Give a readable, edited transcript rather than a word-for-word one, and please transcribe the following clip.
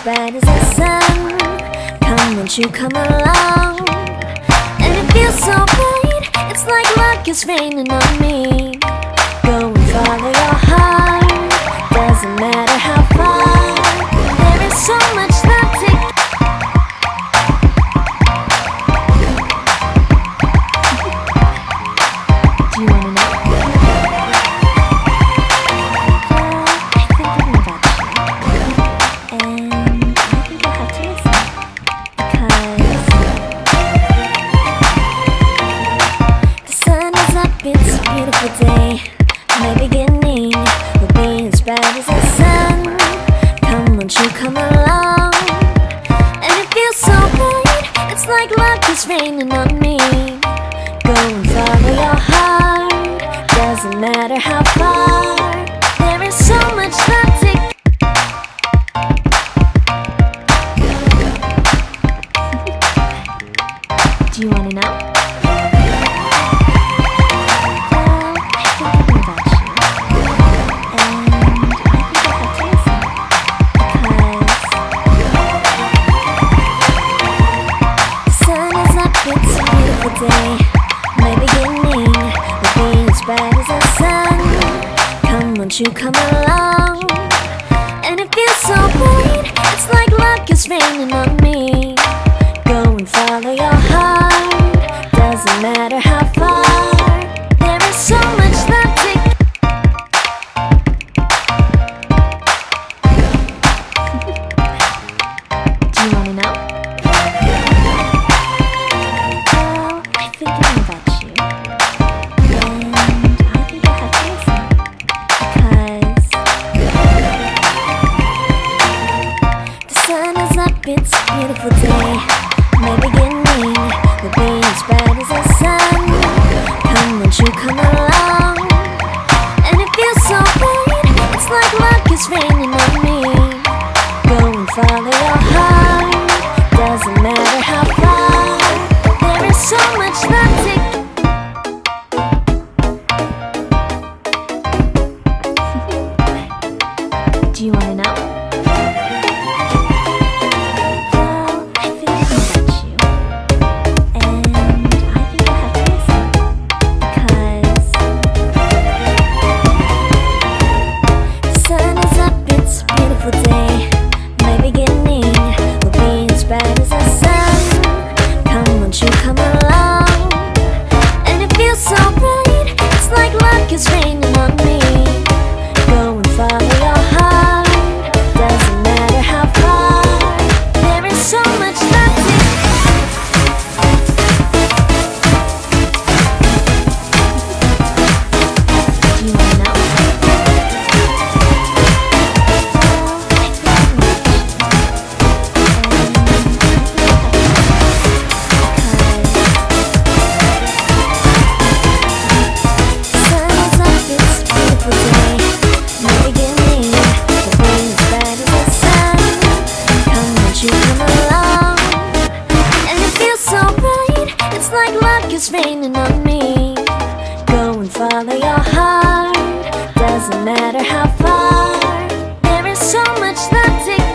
bright as the sun. Come, won't you come along? And it feels so bright, it's like luck is raining on me. Go and follow your heart, doesn't matter how far. There is so much love to give. Do you wanna know? It's a beautiful day, my beginning will be as bright as the sun. Come, won't you come along? And it feels so bright, it's like luck is raining on me. Go and follow your heart, doesn't matter how far. There is so much love to give. Do you wanna know? It's a beautiful day, my beginning will be as bright as the sun. Come, won't you come along? And it feels so bright, it's like luck is raining on me. Go and follow your heart, doesn't matter how far. There is so much love to give. Do you wanna know? Thinking about you, and I think I have to listen, because the sun is up, it's a beautiful day. My beginning will be as bright as the sun. Come, won't you come along? And it feels so bright, it's like luck is raining on me. Go and follow your heart, doesn't matter how far. There is so much love to give. Do you wanna know? Well, I've been thinking about you, and I think I have to listen, because the sun is up, it's a beautiful day. My beginning will be as bright as the sun. Come, won't you come along? And it feels so bright, it's like luck is raining on me. Go and follow your heart, doesn't matter how far. There is so much love to give. Do you wanna know? It's like luck is raining on me. Go and follow your heart, doesn't matter how far. There is so much love to give.